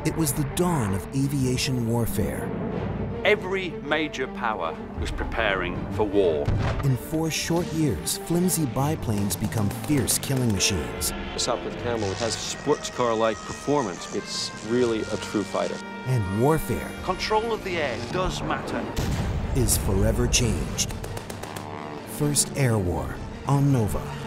It was the dawn of aviation warfare. Every major power was preparing for war. In 4 short years, flimsy biplanes become fierce killing machines. Sopwith Camel has sports car-like performance. It's really a true fighter. And warfare Control of the air does matter. is forever changed. First Air War on Nova.